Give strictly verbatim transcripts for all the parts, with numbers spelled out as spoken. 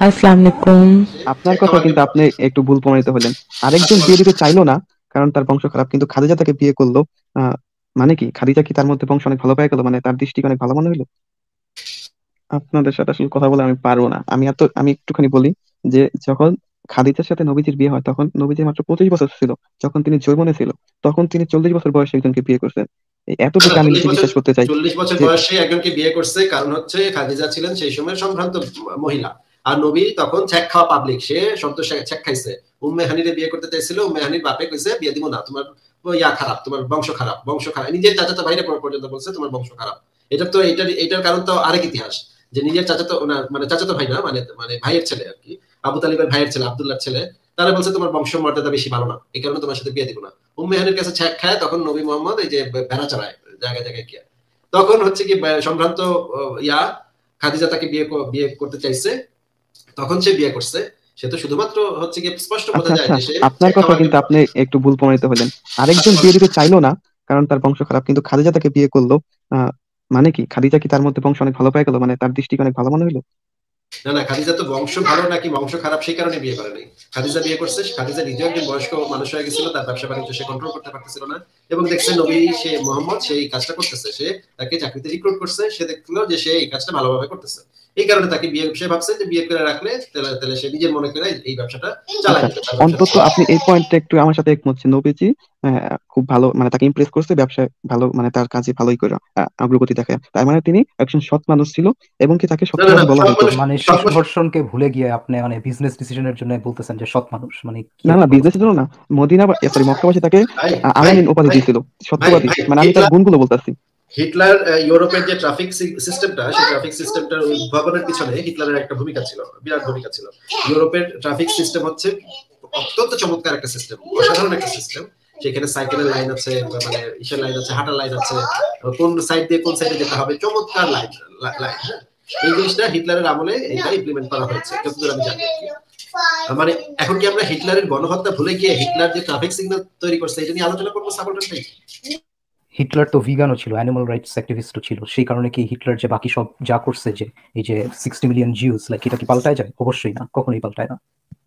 আসসালামু আলাইকুম। আপনার কথা কিন্তু আপনি একটু ভুল প্রমাণিত হলেন। আরেকজন বিয়ে দিতে চাইলো না, কারণ তার বংশ খারাপ। কিন্তু খাদিজা তাকে বিয়ে করলো। আহ মানে কি খাদিজা কি তার মধ্যে বংশ অনেক ভালো পেয়ে গেল, মানে তার দৃষ্টি অনেক ভালো মনে হলো? আপনাদের সাথে আসলে কথা বলে আমি পারবো না। আমি এত আমি একটুখানি বলি যে যখন খাদিজার সাথে নবীজির বিয়ে হয় তখন নবীজির মাত্র পঁচিশ বছর ছিল। যখন তিনি যৌবনে ছিল তখন তিনি চল্লিশ বছর বয়সে একজনকে বিয়ে করছেন। এই না, না এতটুকু আমি চল্লিশ নিজে বছর বিশ্বাস করতে চাই চল্লিশ বছর যে বয়সে একজনকে বিয়ে করছে, কারণ হচ্ছে খাদিজা ছিলেন সেই সময় সম্ভ্রান্ত মহিলা। আর নবী তখন ছ্যাক খাওয়া পাবলিক, সে সদ্য ছ্যাক খাইছে। উম্মে হানিরে বিয়ে করতে চাইছিল, উম্মে হানির বাপে কইছে বিয়ে দিব না, তোমার ইয়া খারাপ, তোমার বংশ খারাপ, বংশ খারাপ। নিজের চাচাতো ভাইরে পর্যন্ত বলছে তোমার বংশ খারাপ। এটা তো এটার এটার কারণ তো আরেক ইতিহাস, যে নিজের চাচাতো মানে চাচাতো ভাই না, মানে মানে ভাইয়ের ছেলে আর কি, আবু তালিবের ভাইয়ের ছেলে, আব্দুল্লাহর ছেলে। তারা বলছে তোমার বংশ মর্যাদা বেশি ভালো না, এই কারণে তোমার সাথে বিয়ে দিব না। উম্মে হানির কাছে ছ্যাক খায়, তখন নবী মোহাম্মদ এই যে ভেড়া চড়ায় জায়গায় জায়গায় গিয়া, তখন হচ্ছে কি সম্ভ্রান্ত ইয়া খাদিজা তাকে বিয়ে বিয়ে করতে চাইছে, তখন সে বিয়ে করছে। সে তো শুধুমাত্র হচ্ছে কি স্পষ্ট বোঝা আচ্ছা যায় আচ্ছা যে সে আপনার ছ্যাক কথা খাওয়ার কিন্তু জন্য। আপনি একটু ভুল প্রমাণিত হলেন। আরেকজন বিয়ে দিতে চাইলো না, কারণ তার বংশ খারাপ। কিন্তু খাদিজা তাকে বিয়ে করলো। আহ মানে কি খাদিজা কি তার মধ্যে বংশ অনেক ভালো পেয়ে গেল, মানে তার দৃষ্টি অনেক ভালো মনে হলো? না, না খাদিজা তো বংশ ভালো নাকি বংশ খারাপ সেই কারণে বিয়ে করে নাই। খাদিজা বিয়ে করছে, খাদিজা নিজেও একজন বয়স্ক মানুষ হয়ে গেছিল, তার ব্যবসা বাণিজ্য সে কন্ট্রোল করতে পারতেছিল না। এবং দেখছে নবী সে মোহাম্মদ সেই কাজটা করতেছে, সে তাকে চাকরিতে রিক্রুট করছে, সে দেখলো যে সে এই কাজটা ভালোভাবে করতেছে। এই কারণে তাকে বিয়ে, সে ভাবছে যে বিয়ে করে রাখলে তাহলে তাহলে সে নিজের মনে করে এই ব্যবসাটা চালায় আচ্ছা, যাবে, তার ব্যবসাটা অন্তত আপনি এই পয়েন্টটা একটু আমার সাথে একমত যে নবীজি আহ, খুব ভালো, মানে তাকে ইমপ্রেস করছে ব্যবসায় ভালো, মানে তার কাজে ভালোই করে আহ, অগ্রগতি দেখে। তার মানে তিনি একজন সৎ মানুষ ছিল এবং কি তাকে না, না, না সত্যবাদী বলা সব হইতো। মানুষ মানে সব শিশু মানুষ ধর্ষণকে ভুলে গিয়ে আপনি মানে বিজনেস ডিসিশনের জন্য বলতেছেন যে সৎ মানুষ, মানে কি না না, একটা বিজনেসের অবস্থা। জন্য না, মদিনা সরি মক্কাবাসী তাকে ভাই আ- ভাই আলামিন উপাধি ভাই দিয়েছিল, ভাই সত্যবাদী। ভাই মানে আমি তার হিটলার গুণগুলো বলতেছি। হিটলার আহ, ইউরোপের যে ট্রাফিক সিস্টেমটা, সেই ট্রাফিক সিস্টেমটার উদ্ভাবনের পিছনে হিটলারের একটা ভূমিকা ছিল, বিরাট ভূমিকা ছিল। ইউরোপের ট্রাফিক সিস্টেম হচ্ছে অত্যন্ত চমৎকার একটা সিস্টেম, অসাধারণ একটা সিস্টেম। সেখানে সাইকেলের লাইন আছে, মানে ইসের লাইন আছে, হাঁটার লাইন আছে, কোন সাইড দিয়ে কোন সাইডে যেতে হবে, চমৎকার লাইন লাইন এই জিনিসটা হিটলারের আমলে এটা ইমপ্লিমেন্ট করা হয়েছে যতদূর আমি জানি আর কি। মানে এখন কি আমরা হিটলারের গণহত্যা ভুলে গিয়ে হিটলার যে ট্রাফিক সিগন্যাল তৈরি করছে এটা নিয়ে আলোচনা করবো সাবলটান ভাই? হিটলার তো ভিগানও ছিল, অ্যানিমাল রাইটস অ্যাক্টিভিস্টও ছিল, সেই কারণে কি হিটলার যে বাকি সব যা করছে, যে এই যে সিক্সটি মিলিয়ন জিউস, লাইক এটা কি পাল্টায় যায়? অবশ্যই না, কখনোই পাল্টায় না।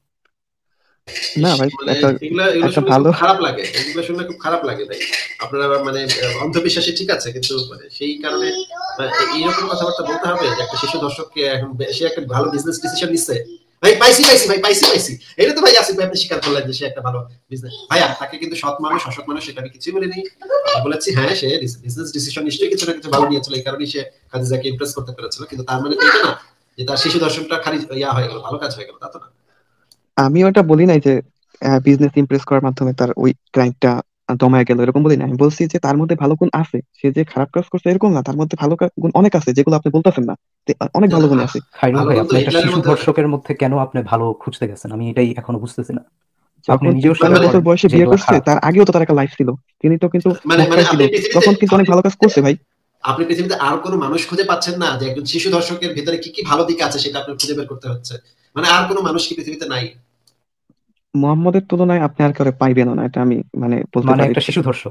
না ভাই, মানে একটা এগুলা এগুলো একটা শুনলে ভালো খুব খারাপ লাগে, এগুলো শুনলে খুব খারাপ লাগে ভাই। আপনারা মানে অন্ধবিশ্বাসী ঠিক আছে, কিন্তু মানে সেই কারণে মানে এইরকম কথাবার্তা বলতে হবে যে একটা শিশু দর্শককে এখন সে একটা ভালো বিজনেস ডিসিশন নিচ্ছে। ভাই পাইছি পাইছি ভাই পাইছি পাইছি এটা তো ভাই আসিফ ভাই আপনি স্বীকার করলেন যে সে একটা ভালো বিজনেস। ভাইয়া তাকে কিন্তু সৎ মানুষ অসৎ মানুষ সেটা আমি কিছুই বলিনি। আমি বলেছি হ্যাঁ সে বিজনেস ডিসিশন নিশ্চয়ই কিছু না কিছু ভালো নিয়েছিল, এই কারণেই সে খাদিজাকে ইমপ্রেস করতে পেরেছিল। কিন্তু তার মানে তো এটা না যে তার শিশু দর্শকটা খালি ইয়া হয়ে গেল, ভালো কাজ হয়ে গেল, তা তো না। আমি ওটা বলি নাই যে বিজনেস ইমপ্রেস করার মাধ্যমে তার ওই ক্লায়েন্টটা দমায় গেল, এরকম বলি না। আমি বলছি যে তার মধ্যে ভালো গুণ আছে, সে যে খারাপ কাজ করছে এরকম না, তার মধ্যে ভালো কা- গুণ অনেক আছে যেগুলো আপনি বলতেছেন না। তে অনেক না ভালো না গুণ ভা- আছে। খাইরুল ভালো ভাই, বলতো আপনি একটা হিটলারের শিশু মধ্যে আছে। ধর্ষকের মধ্যে কেন আপনি ভালো খুঁজতে গেছেন, আমি এটাই এখনো বুঝতেছি না। আপনি যখন নিজেও তিপ্পান্ন স্বীকার মানে বছর করেন বয়সে যে বিয়ে এগুলা করছে, খারাপ। তার আগেও তো তার একটা লাইফ ছিল। তিনি তো কিন্তু মানে মানে মক্কায় ছিল, আপনি পৃথিবীতে তখন কিন্তু আপনি অনেক ভালো কাজ করছে ভাই। আপনি পৃথিবীতে আর কোনো মানুষ খুঁজে পাচ্ছেন না যে একজন শিশু দর্শকের ভিতরে কি কি ভালো দিক আছে সেটা আপনার খুঁজে বের করতে হচ্ছে? মানে আর কোনো মানুষ কি পৃথিবীতে নাই? মোহাম্মদের তুলনায় আপনি আর কাউকে পাইবেনও না, এটা আমি মানে বলতে মানে পারি। একটা শিশু ধর্ষক।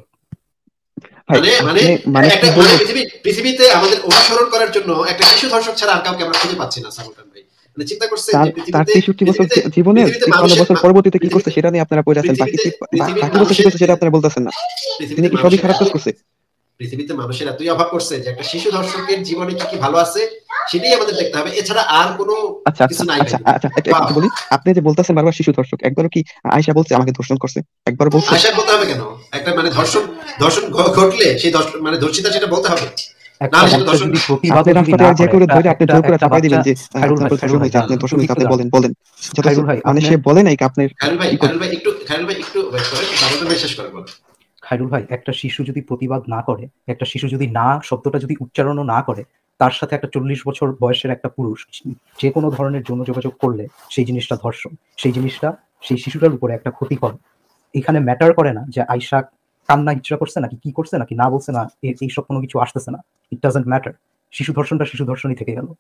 ভাই মানে মানে আপনি মানে একটা কি মানে বলবো, পৃথিবী পৃথিবীতে আমাদের অনুসরণ করার জন্য একটা শিশু দর্শক ছাড়া আর কাউকে আমরা খুঁজে পাচ্ছি না সালমান ভাই। মানে চিন্তা করছেন তার যে তার পৃথিবীতে তেষট্টি বছর পৃথিবীতে জী- জীবনের পৃথিবীতে তিপ্পান্ন মানুষের বছর মা- পরবর্তীতে কি করছে পৃথিবীতে সেটা নিয়ে আপনারা পড়ে আছেন। বাকি পৃথিবীতে তিপ্প- বা- পৃথিবীর বাকি বছর কি মানুষের করছে সেটা আপনারা বলতেছেন না। তিনি পৃথিবীতে কি সবই মানুষের খারাপ এত কাজ করছে? পৃথিবীতে মানুষের এতই অভাব করছে যে একটা শিশু দর্শকের জীবনে কি কি ভালো আছে সেটাই আমাদের দেখতে হবে, এছাড়া আর কোনো আচ্ছা আচ্ছা কিছু নাই ভাই আচ্ছা দুনিয়াতে। আচ্ছা, একটা ওয়াও! একটু বলি। আপনি যে বলতেছেন বারবার শিশু ধর্ষক, একবারও কি আয়েশা বলছে আমাকে ধর্ষণ করছে? একবার বলছে? আশা করতে হবে কেন? একটা মানে ধর্ষণ ধর্ষণ ঘ- ঘটলে সেই ধর্ষণ মানে ধর্ষিতা সেটা বলতে হবে, একটা নাহলে সেটা বাচ্চা ধর্ষণ যদি না। আপনি প্রতিবাদও যদি রাস্তাতে না যে করে, করে একটা ধরে আপনি একটা জোর করে একটা চাপাই বাচ্চা। দিবেন যে আহ, খাইরুল আপনার ভাই, তো খাইরুল ধর্ষণ ভাই হয়েছে, দাঁড়ান, আপনি ধর্ষণ এদিকে হয়েছে, একটু আপনি দাঁড়ান। বলেন বলেন যত খাইরুল ভাই মানে আপনি সে বলে নাই কি আপনার খায়রুল ভাই ই করতে। খায়রুল ভাই একটু খায়রুল ভাই একটু wait করেন, তারপরে ভাই শেষ করে বলেন। খাইরুল ভাই, একটা শিশু যদি প্রতিবাদ না করে, একটা শিশু যদি না শব্দটা যদি উচ্চারণও না করে, তার সাথে একটা চল্লিশ বছর বয়সের একটা পুরুষ যে কোনো ধরনের যৌন যোগাযোগ করলে সেই জিনিসটা ধর্ষণ। সেই জিনিসটা সেই শিশুটার উপরে একটা ক্ষতিকর। এখানে ম্যাটার করে না যে আয়শা কান্না হিচড়া করছে নাকি কি করছে নাকি না বলছে না, এ- এইসব কোনো কিছু আসতেছে না। It doesn't matter. শিশু ধর্ষণটা শিশু ধর্ষণই থেকে গেল।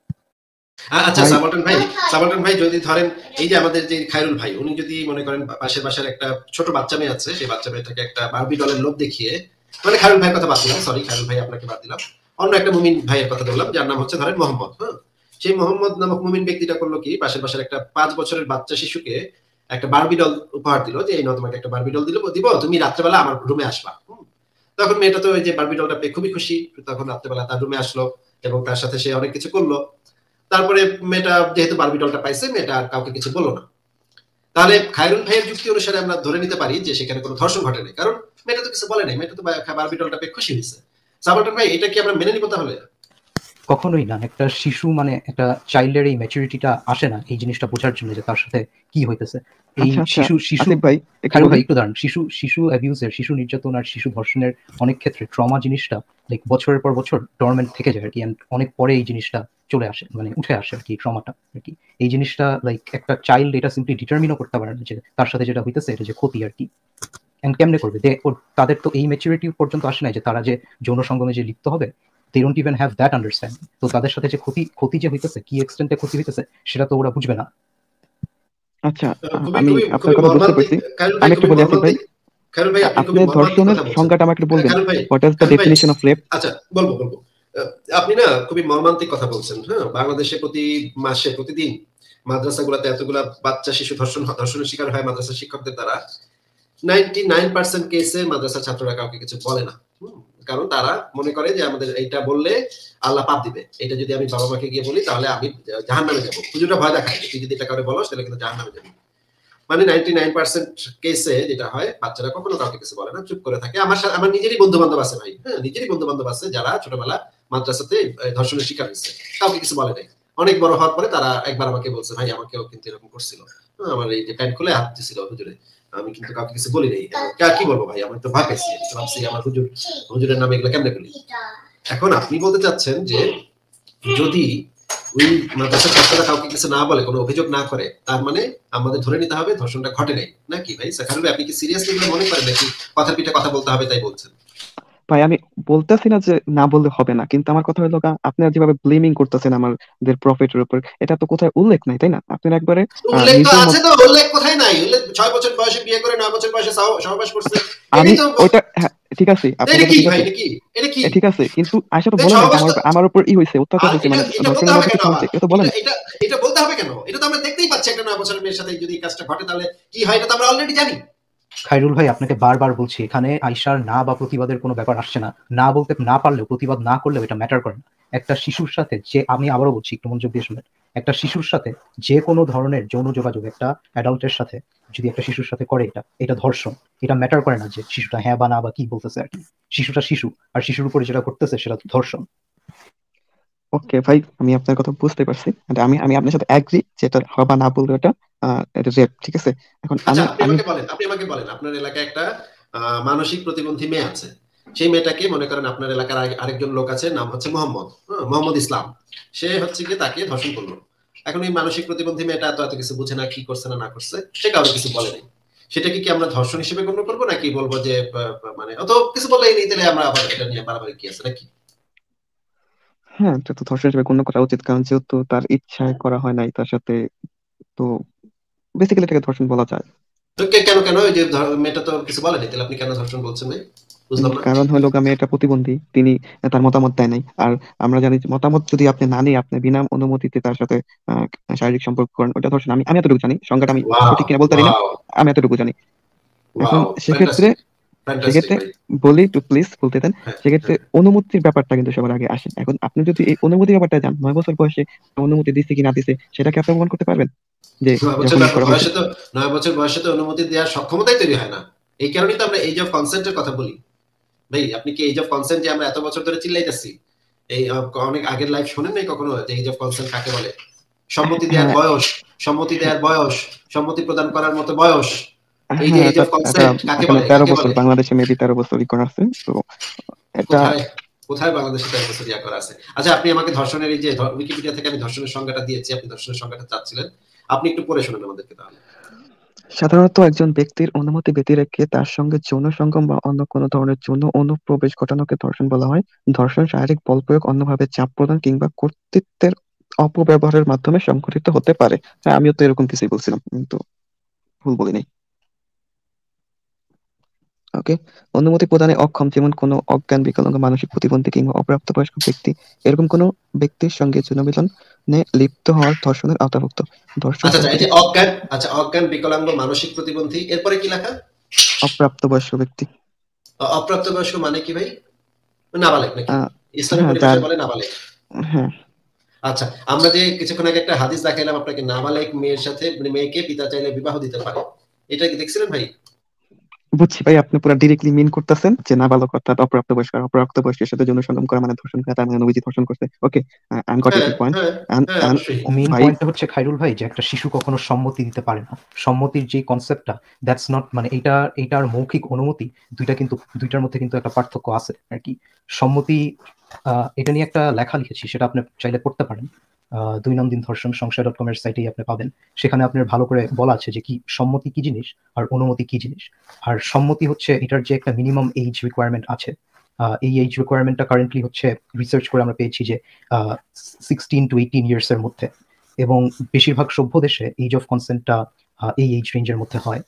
আ- আচ্ছা ভাই সাবলটন ভাই, সাবলটন ভাই যদি ধরেন এই যে আমাদের যে খায়রুল ভাই উনি যদি মনে করেন পাশের বাসার একটা ছোট বাচ্চা মেয়ে আছে, সেই বাচ্চা মেয়েটাকে একটা বারবি ডলের লোভ দেখিয়ে, মানে খায়রুল ভাইয়ের কথা বাদ দিলাম, সরি খায়রুল ভাই আপনাকে বাদ দিলাম, অন্য একটা মুমিন ভাইয়ের কথা বললাম যার নাম হচ্ছে ধরেন মোহাম্মদ, হ্যাঁ, সেই মোহাম্মদ নামক মুমিন ব্যক্তিটা করলো কি, পাশের পাশের একটা পাঁচ বছরের বাচ্চা শিশুকে একটা বারবি ডল উপহার দিল, যে এই নাও তোমাকে একটা বারবি ডল দিল, দিব তুমি রাত্রেবেলা আমার রুমে আসবা। তখন মেয়েটা তো ওই যে বারবি ডলটা পেয়ে খুবই খুশি, তখন রাত্রেবেলা তার রুমে আসলো এবং তার সাথে সে অনেক কিছু করলো। তারপরে মেয়েটা যেহেতু বারবি ডলটা পাইছে, মেয়েটা আর কাউকে কিছু বললো না। তাহলে খায়রুল ভাইয়ের যুক্তি অনুসারে আমরা ধরে নিতে পারি যে সেখানে কোনো ধর্ষণ ঘটেনি, কারণ মেয়েটা তো কিছু বলে নাই, মেয়েটা তো বারবি ডলটা পেয়ে খুশি হয়েছে। সাবাল্টান ভাই, এটা কি আমরা মেনে নিব তাহলে? কখনোই না। একটা শিশু মানে একটা চাইল্ডের এই ম্যাচুরিটিটা আসে না এই জিনিসটা বোঝার জন্য যে তার সাথে কি হইতেছে। এই আচ্ছা আচ্ছা শিশু শিশু আসিফ ভাই একটু খায়রুল ভাই বলেন। একটু দাঁড়ান। শিশু শিশু অ্যাবিউজের, শিশু নির্যাতন আর শিশু ধর্ষণের অনেক ক্ষেত্রে ট্রমা জিনিসটা লাইক বছরের পর বছর ডরমেন্ট থেকে যায় আর কি, and অনেক পরে এই জিনিসটা চলে আসে, মানে উঠে আসে আর কি ট্রমাটা আর কি। এই জিনিসটা লাইক একটা চাইল্ড এটা সিম্পলি ডিটারমিনও করতে পারে না যে তার সাথে যেটা হইতেছে এটা যে ক্ষতি আর কি। এন্ড কেমনে করবে? দে তাদের তো এই ম্যাচুরিটি পর্যন্ত আসে নাই যে তারা যে যৌন সঙ্গমে যে লিপ্ত হবে, they don't even have that understanding. তো তাদের সাথে যে ক্ষতি ক্ষতি যে হইতেছে, কি এক্সটেন্টে ক্ষতি হইতেছে সেটা তো ওরা বুঝবে না। আচ্ছা খুবই আমি খুবই আপনার খুবই কথা বুঝতে মর্মান্তিক পারছি। খায়রুল ভাই, আমি একটু খুবই বলি আসিফ ভাই, মর্মান্তিক। খায়রুল ভাই, আপনি আপনি খুবই মর্মান্তিক ধর্ষণের কথা বলছেন। সংজ্ঞাটা আমাকে একটু বলবেন। খায়রুল ভাই, হোয়াট ইজ দ্য খায়রুল ভাই, ডেফিনিশন অফ রেপ? আচ্ছা বলবো বলবো আহ, আপনি না খুবই মর্মান্তিক কথা বলছেন। হ্যাঁ, বাংলাদেশে প্রতি মাসে প্রতিদিন মাদ্রাসাগুলোতে এতগুলা বাচ্চা শিশু ধর্ষণ ধর্ষণের শিকার হয় মাদ্রাসা শিক্ষকদের দ্বারা। নাইনটি নাইন পার্সেন্ট কেসে মাদ্রাসার ছাত্ররা কাউকে কিছু বলে না, কারণ তারা মনে করে যে আমাদের এইটা বললে আল্লাহ পাপ দিবে, এটা যদি আমি বাবা মাকে গিয়ে বলি তাহলে আমি জাহান্নামে যাবো। হুজুরটা ভয় দেখায় তুই যদি এটা কাউকে বলস তাহলে কিন্তু জাহান্নামে যাবি। মানে নাইনটি নাইন পার্সেন্ট কেসে যেটা হয়, বাচ্চারা কখনো কাউকে কিছু বলে না, চুপ করে থাকে। আমার আমার নিজেরই বন্ধু বান্ধব আছে ভাই, হ্যাঁ নিজেরই বন্ধু বান্ধব আছে যারা ছোটবেলা মাদ্রাসাতে ধর্ষণের শিকার হয়েছে, কাউকে কিছু বলে নাই। অনেক বড় হওয়ার পরে তারা একবার আমাকে বলছে, ভাই আমাকেও কিন্তু এরকম করছিল, আমার এই যে প্যান্ট খুলে হাত দিছিল হুজুরে, আমি কিন্তু কাউকে কিছু বলি নাই। কি বলবো ভাই, আমি তো ভয় পেয়েছি, ভাবছি আমার হুজুর হুজুরের নামে এগুলো কেমনে বলি। এখন আপনি বলতে চাচ্ছেন যে যদি ওই মাদ্রাসার ছাত্ররা কাউকে কিছু না বলে, কোনো অভিযোগ না করে, তার মানে আমাদের ধরে নিতে হবে ধর্ষণটা ঘটে নাই, নাকি ভাই? সাখারুল ভাই, আপনি কি সিরিয়াসলি এগুলো মনে করেন নাকি কথা পিঠে কথা বলতে হবে তাই বলছেন? ভাই আমি বলতেছি না যে না বললে হবে না, কিন্তু আমার কথা হলো গা- আপনারা যেভাবে ব্লেমিং করতেছেন আমাদের প্রফিটের উপর, এটা তো কোথায় উল্লেখ নাই, তাই না? আপনারা একবারে আহ, উল্লেখ তো নিজের আছে, মত। তো উল্লেখ কোথায় নাই? উল্লেখ ছয় বছর বয়সে বিয়ে করে নয় বছর বয়সে সহ- সহবাস করছে, আমি এটাই তো। ওইটা হ্যাঁ, ঠিক আছে আপনার এটা কথা কি ঠিক ভাই, আছে। এটা কি, এটা কি এ, ঠিক আছে, কিন্তু আয়সা তো এই বলে নাই যে আমার সহবাসটা? উপর- আমার উপর ই হয়েছে, অত্যাচার আর হয়েছে, এটা মানে এটা বলতে ধর্ষণের হবে মতো কেন কিছু আবার? হয়েছে, এটা তো বলে এটা নাই। এটা এটা বলতে হবে কেন? এটা তো আমরা দেখতেই পাচ্ছি একটা নয় বছরের মেয়ের সাথে যদি এই কাজটা ঘটে তাহলে কি হয়, এটা তো আমরা অলরেডি জানি। খায়রুল ভাই আপনাকে বারবার বলছি, এখানে আইসার না বা প্রতিবাদের কোনো ব্যাপার আসছে না। না বলতে না পারলেও, প্রতিবাদ না করলেও এটা ম্যাটার করে না। একটা শিশুর সাথে যে, আমি আবারও বলছি একটু মনোযোগ দিয়ে শুনবেন, একটা শিশুর সাথে যে কোনো ধরনের যৌন যোগাযোগ একটা অ্যাডাল্টের সাথে যদি একটা শিশুর সাথে করে, এটা এটা ধর্ষণ। এটা ম্যাটার করে না যে শিশুটা হ্যাঁ বা না বা কি বলতেছে আর কি। শিশুটা শিশু, আর শিশুর উপরে যেটা করতেছে সেটা ধর্ষণ। ওকে ভাই, আমি আপনার কথা বুঝতে পারছি, and আমি আমি আপনার সাথে এগ্রি যে এটা হবে না বললে এটা আহ, এটা রেপ, ঠিক আছে। এখন আচ্ছা আমি আপনি আমি আমাকে বলেন, আপনি আমাকে বলেন আপনার এলাকায় একটা আহ, মানসিক প্রতিবন্ধী মেয়ে আছে। সেই মেয়েটাকে মনে করেন আপনার এলাকার আরেক- আরেকজন লোক আছে, নাম হচ্ছে মোহাম্মদ, হ্যাঁ, মোহাম্মদ ইসলাম। সে হচ্ছে কি তাকে ধর্ষণ করলো। এখন এই মানসিক প্রতিবন্ধী মেয়েটা এত এত কিছু বুঝে না, কি করছে না না করছে সে কাউকে কিছু বলে নাই। সেটাকে কি আমরা ধর্ষণ হিসেবে গণ্য করবো, নাকি বলবো যে আহ, মানে অত কিছু বলেই নেই, তাহলে আমরা আবার এটা নিয়ে বাড়াবাড়ি কি আছে নাকি? হ্যাঁ, এটা তো ধর্ষণ হিসেবে গণ্য করা উচিত, কারণ যেহেতু তার ইচ্ছায় করা হয় নাই তার সাথে, তো বেসিক্যালি এটাকে ধর্ষণ বলা যায়। তো কে- কেন কেন ওই যে ধর- মেয়েটা তো কিছু বলে নাই, তাহলে আপনি কেন ধর্ষণ বলছেন ভাই? উম, বুঝলাম না। কারণ হলো গা, মেয়েটা প্রতিবন্ধী, তিনি তার মতামত দেয় নাই। আর আমরা জানি যে মতামত যদি আপনি না নিয়ে আপনি বিনা অনুমতিতে তার সাথে আহ, শারীরিক সম্পর্ক করেন, ওটা ধর্ষণ। আমি আমি এতটুকু জানি, সংজ্ঞাটা আমি ওয়াও, সঠিক কিনা বলতে পারি না, ওয়াও, আমি এতটুকু জানি। এখন ওয়াও, সেক্ষেত্রে ফ্যান্টাস্টিক, ফ্যান্টাস্টিক সেক্ষেত্রে ভাই। বলি, একটু প্লিজ বলতে দেন। হ্যাঁ, সেক্ষেত্রে হ্যাঁ। অনুমতির ব্যাপারটা কিন্তু সবার আগে আসে। এখন আপনি যদি এই অনুমতির ব্যাপারটা যান, নয় বছর বয়সে অনুমতি দিচ্ছে কি না দিচ্ছে সেটাকে আপনি প্রমাণ করতে পারবেন যে নয় বছর যখন ব্যাপার করা হয়েছে। বয়সে তো নয় বছর বয়সে তো অনুমতি দেওয়ার সক্ষমতাই তৈরি হয় না। এই কারণেই তো আমরা এজ অফ কনসেন্টের কথা বলি। ভাই আপনি কি এজ অফ কনসেন্ট যে আমরা এত বছর ধরে চিল্লাইতেছি, এই আহ, অনেক আগের লাইফ শোনেন নাই কখনো যে এজ অফ কনসেন্ট কাকে বলে? সম্মতি দেওয়ার হ্যাঁ বয়স, সম্মতি দেওয়ার বয়স, সম্মতি প্রদান করার মতো বয়স। এই যে হ্যাঁ, এজ এটা অফ এটা কনসেন্ট কাকে এখানে বলে, তেরো কাকে বছর বলে? বাংলাদেশে মেবি তেরো বছর ই করা আছে, তো এটা। কোথায় কোথায় বাংলাদেশে তেরো বছর ইয়া করা আছে? আচ্ছা আপনি আমাকে ধর্ষণের এই যে ধ- উইকিপিডিয়া থেকে আমি ধর্ষণের সংজ্ঞাটা দিয়েছি, আপনি ধর্ষণের সংজ্ঞাটা চাচ্ছিলেন, আপনি একটু পড়ে শোনেন আমাদেরকে তাহলে। সাধারণত একজন ব্যক্তির অনুমতি ব্যতি রেখে তার সঙ্গে যৌন সঙ্গম বা অন্য কোনো ধরনের যৌন অনুপ্রবেশ ঘটানোকে ধর্ষণ বলা হয়। ধর্ষণ শারীরিক বল প্রয়োগ, অন্যভাবে চাপ প্রদান কিংবা কর্তৃত্বের অপব্যবহারের মাধ্যমে সংঘটিত হতে পারে। হ্যাঁ, আমিও তো এরকম কিছুই বলছিলাম, কিন্তু ভুল বলি নাই। ওকে, অনুমতি প্রদানে অক্ষম যেমন কোনো অজ্ঞান, বিকলাঙ্গ, মানসিক প্রতিবন্ধী কিংবা অপ্রাপ্তবয়স্ক ব্যক্তি এরকম কোনো ব্যক্তির সঙ্গে যৌনমিলনে লিপ্ত হওয়ার ধর্ষণের আওতাভুক্ত। ধর্ষণ আচ্ছা আচ্ছা, এই শব্দটি যে অজ্ঞান, আচ্ছা অজ্ঞান, বিকলাঙ্গ, মানসিক প্রতিবন্ধী, এরপরে কি লেখা? অপ্রাপ্তবয়স্ক ব্যক্তি। অ- অপ্রাপ্তবয়স্ক মানে কি ভাই? নাবালেগ নাকি? আহ, ইসলামের হ্যাঁ যার পরিভাষায় বলে নাবালেগ। হ্যাঁ আচ্ছা, আমরা যে কিছুক্ষণ আগে একটা হাদিস দেখাইলাম আপনাকে, নাবালেগ মেয়ের সাথে, মানে মেয়েকে পিতা চাইলে বিবাহ দিতে পারে, এটা কি দেখছিলেন ভাই? বুঝছি ভাই, আপনি পুরো ডিরেক্টলি মিন করতেছেন যে নাবালক অর্থাৎ অপ্রাপ্তবয়স্ক, আর অপ্রাপ্তবয়স্কের সাথে যৌন সঙ্গম করা মানে ধর্ষণ করা, তার মানে নবীজি ধর্ষণ করছে। ওকে, আই এম গট হ্যাঁ ইউর পয়েন্ট। হ্যাঁ হ্যাঁ, অবশ্যই। মেইন ভাই পয়েন্টটা হচ্ছে খাইরুল ভাই যে একটা শিশু কখনো সম্মতি দিতে পারে না। সম্মতির যে কনসেপ্টটা, দ্যাটস নট, মানে এটা এটার মৌখিক অনুমতি, দুইটা কিন্তু দুইটার মধ্যে কিন্তু একটা পার্থক্য আছে আর কি। সম্মতি, আহ, এটা নিয়ে একটা লেখা লিখেছি, সেটা আপনি চাইলে পড়তে পারেন। আহ, দুই নম দিন ধর্ষণ সংশয় ডট কম এর সাইটেই আপনি পাবেন। সেখানে আপনার ভালো করে বলা আছে যে কি সম্মতি কি জিনিস আর অনুমতি কি জিনিস। আর সম্মতি হচ্ছে এটার যে একটা মিনিমাম এইজ রিকোয়ারমেন্ট আছে, আহ, এই এইজ রিকোয়ারমেন্টটা কারেন্টলি হচ্ছে রিসার্চ করে আমরা পেয়েছি যে সিক্সটিন টু এইটিন ইয়ার্স এর মধ্যে, এবং বেশিরভাগ সভ্য দেশে এইজ অফ কনসেন্টটা এই এইজ রেঞ্জের মধ্যে হয়।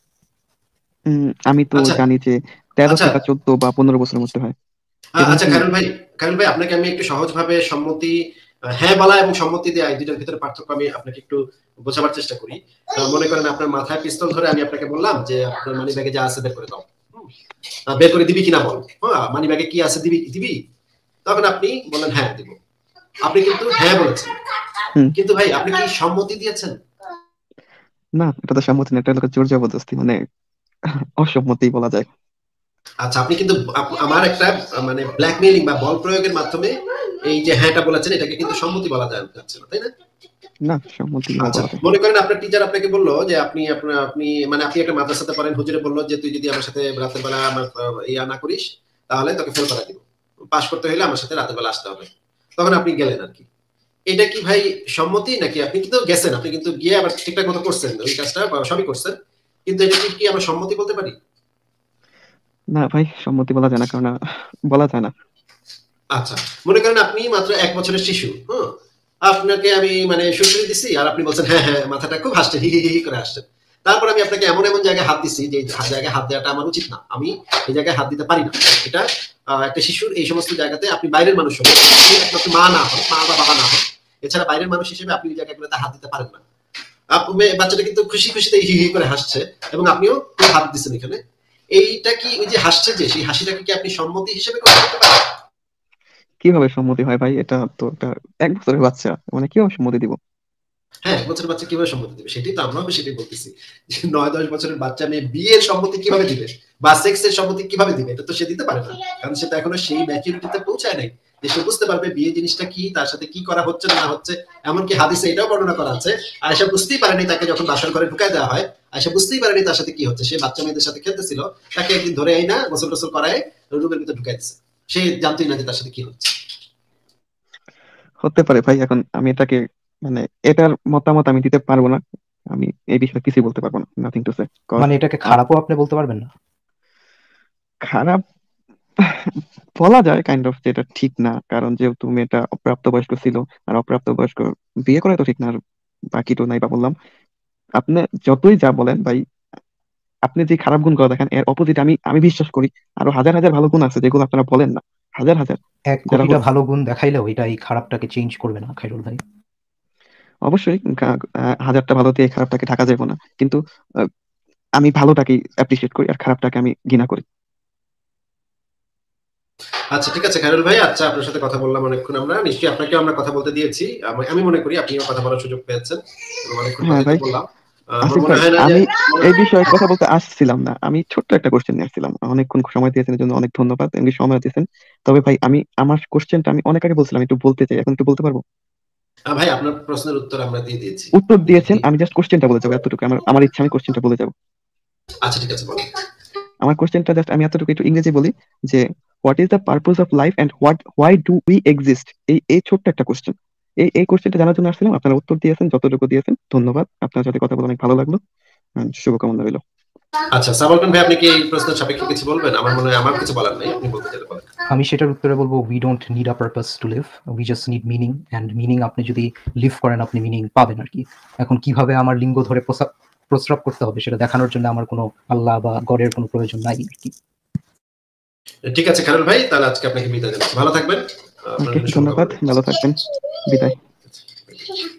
উম, আমি তো আচ্ছা জানি যে তেরো আচ্ছা থেকে চোদ্দ বা পনেরো বছরের মধ্যে হয়। আ- এবং আচ্ছা কি খায়রুল ভাই, খায়রুল ভাই আপনাকে আমি একটু সহজভাবে সম্মতি, আহ, হ্যাঁ বলা এবং সম্মতি দেওয়া, এই দুইটার ভিতরে পার্থক্য আমি আপনাকে একটু বোঝাবার চেষ্টা করি। আহ, মনে করেন আপনার মাথায় পিস্তল ধরে আমি আপনাকে বললাম যে আপনার মানি ব্যাগে যা আছে বের করে দাও, হুম, আহ, বের করে দিবি কিনা বল, হ্যাঁ মানি ব্যাগে কি আছে দিবি দিবি, তখন আপনি বললেন হ্যাঁ দিব, আপনি কিন্তু হ্যাঁ বলেছেন, হুম, কিন্তু ভাই আপনি কি সম্মতি দিয়েছেন? না, এটা তো সম্মতি না, এটা হলো জোর জবরদস্তি, মানে অসম্মতি বলা যায়। আচ্ছা, আপনি কিন্তু আপ- আমার একটা আহ, মানে ব্ল্যাকমেইলিং বা বল প্রয়োগের মাধ্যমে এই যে হ্যাঁটা বলেছেন, এটাকে কিন্তু সম্মতি বলা যায় যাচ্ছে না, তাই না? না, সম্মতি কিভাবে আচ্ছা, বলা যায়? মনে করেন আপনার টিচার আপনাকে বললো যে আপনি আপনার আপনি মানে আপনি একটা মাদ্রাসাতে পড়েন, হুজুরে বললো যে তুই যদি আমার সাথে রাতের বেলা আমার আহ, ইয়া না করিস তাহলে তোকে ফেল করা দিব, পাশ করতে হলে আমার সাথে রাতের বেলা আসতে হবে। তখন আপনি গেলেন আর কি। এটা কি ভাই সম্মতি, নাকি আপনি কিন্তু গেছেন, আপনি কিন্তু গিয়ে আবার ঠিকঠাক মতো করছেন ওই কাজটা বা সবই করছেন, কিন্তু এটা কি কি আমরা সম্মতি বলতে পারি? না ভাই, সম্মতি বলা যায় না, কারণ আহ, বলা যায় না। আচ্ছা, মনে করেন আপনি মাত্র এক বছরের শিশু, হ্যাঁ, আপনাকে আমি মানে সুশ্রী দিছি আর আপনি বলছেন হ্যাঁ হ্যাঁ, মাথাটা খুব হাসছেন, হি হি হি হি করে হাসছেন। তারপর আমি আপনাকে এমন এমন জায়গায় হাত দিছি যে জায়গায় হাত দেওয়াটা আমার উচিত না, আমি এই জায়গায় হাত দিতে পারি না। এটা আহ, একটা শিশুর এই সমস্ত জায়গাতে আপনি বাইরের মানুষ হন, আপনি একমাত্র মা না হন, মা বা বাবা না হন, এছাড়া বাইরের মানুষ হিসেবে আপনি ওই জায়গাগুলোতে হাত দিতে পারেন না। আপ- মে- বাচ্চাটা কিন্তু খুশি খুশিতে হি হি করে হাসছে এবং আপনিও খুব হাত দিচ্ছেন এখানে। এইটা কি ওই যে হাসছে, যে সেই হাসিটাকে কি আপনি সম্মতি হিসেবে গ্রহণ করতে পারেন? কিভাবে সম্মতি হয় ভাই? এটা তো একটা এক বছরের বাচ্চা, মানে কিভাবে সম্মতি দিব? হ্যাঁ, এক বছরের বাচ্চা কিভাবে সম্মতি দিবে? সেটাই তো আমরাও সেটাই বলতেছি। যে নয় দশ বছরের বাচ্চা মেয়ে বিয়ের সম্মতি কিভাবে দিবে? বা সেক্স এর সম্মতি কিভাবে দিবে? এটা তো সে দিতে পারে না। কারণ সে তো এখনো সেই ম্যাচুরিটিতে পৌঁছায় নাই। যে সে বুঝতে পারবে বিয়ে জিনিসটা কি, তার সাথে কি করা হচ্ছে না হচ্ছে। এমনকি হাদিসে এটাও বর্ণনা করা আছে, আয়েশা বুঝতেই পারেনি তাকে যখন বাসর ঘরে ঢুকায় দেওয়া হয়, আয়েশা বুঝতেই পারেনি তার সাথে কি হচ্ছে। সে বাচ্চা মেয়েদের সাথে খেলতেছিল, তাকে একদিন ধরে এই না গোসল টোসল করায় রুমের ভিতরে ঢুকাই দিচ্ছে। সে জানতোই না যে তার সাথে কি হচ্ছে। হতে পারে ভাই, এখন আমি এটাকে মানে এটার মতামত আমি দিতে পারবো না। আমি এই বিষয়ে কিছুই বলতে পারবো না, নাথিং টু সে। কজ মানে এটাকে খারাপও আপনি বলতে পারবেন না। খারাপ বলা যায় কাইন্ড অফ, যেটা ঠিক না, কারণ যেহেতু মেয়েটা অপ্রাপ্তবয়স্ক ছিল, আর অপ্রাপ্তবয়স্ক বিয়ে করা তো ঠিক না। আর বাকি তো নাই বা বললাম, আপনি যতই যা বলেন ভাই, আপনি যে খারাপ গুণগুলো দেখেন এর অপোজিট আমি আমি বিশ্বাস করি আরো হাজার হাজার ভালো গুণ আছে যেগুলো আপনারা বলেন না। হাজার হাজার, এক যারা কোটিটা হলো- ভালো গুণ দেখাইলেও এটা এই খারাপটাকে চেঞ্জ করবে না খাইরুল ভাই। অবশ্যই কা- আহ, হাজারটা ভালো দিয়ে খারাপটাকে ঢাকা যাবে না, কিন্তু আহ, আমি ভালোটাকে অ্যাপ্রিসিয়েট করি আর খারাপটাকে আমি ঘৃণা করি। আচ্ছা ঠিক আছে খায়রুল ভাই, আচ্ছা আপনার সাথে কথা বললাম অনেকক্ষণ, আমরা নিশ্চয়ই আপনাকেও আমরা কথা বলতে দিয়েছি, আমি আমি মনে করি আপনিও কথা বলার সুযোগ পেয়েছেন এবং অনেকক্ষণ হ্যাঁ কথাই তো ভাই, বললাম। আহ, আমার আসিফ মনে ভাই, হয় না যে আমি এই বিষয়ে কথা বলতে আসছিলাম না, আমি ছোট্ট একটা কোশ্চেন নিয়ে আসছিলাম। অনেকক্ষণ সময় দিয়েছেন এর জন্য অনেক ধন্যবাদ, এমনি সময় দিয়েছেন। তবে ভাই, আমি আমার কোশ্চেনটা আমি অনেক আগে বলছিলাম, একটু বলতে চাই, এখন একটু বলতে পারবো? আহ, ভাই আপনার প্রশ্নের উত্তর আমরা দিয়ে দিয়েছি। উত্তর আপনি দিয়েছেন, কি- আমি জাস্ট কোশ্চেনটা বলে যাবো এতটুকু, আমার আমার ইচ্ছা, আমি কোশ্চেনটা বলে যাবো। আচ্ছা ঠিক আছে বলেন। আমার কোশ্চেনটা জাস্ট আমি এতটুকু একটু ইংরেজি বলি যে what is the purpose of life and what why do we exist. এই এই ছোট্ট একটা কোশ্চেন, এই এই কোশ্চেনটা জানার জন্য আসছিলাম। আপনারা উত্তর দিয়েছেন যতটুকু দিয়েছেন, ধন্যবাদ। আপনার সাথে কথা বলে অনেক ভালো লাগলো। আহ, শুভকামনা রইল। আচ্ছা সাবালকান ভাই, আপনি কি এই প্রশ্নের সাপেক্ষে কিছু বলবেন? আমার মনে হয় আমার কিছু বলার নেই, আপনি বলতে চাইলে বলেন। আমি সেটার উত্তরে বলবো, we don't need a purpose to live, we just need meaning. And meaning আপনি যদি লিভ করেন আপনি মিনিং পাবেন আর কি। এখন কিভাবে আমার লিঙ্গ ধরে প্রস্রাব প্রস্রাব করতে হবে সেটা দেখানোর জন্য আমার কোনো আল্লাহ বা গডের কোনো প্রয়োজন নাই আর কি। ঠিক আছে খায়রুল ভাই, তাহলে আজকে আপনাকে বিদায় দিলাম, ভালো থাকবেন। আপনার ওকে, জন্য শুভকামনা ধন্যবাদ, রইলো। ভালো থাকবেন, বিদায়।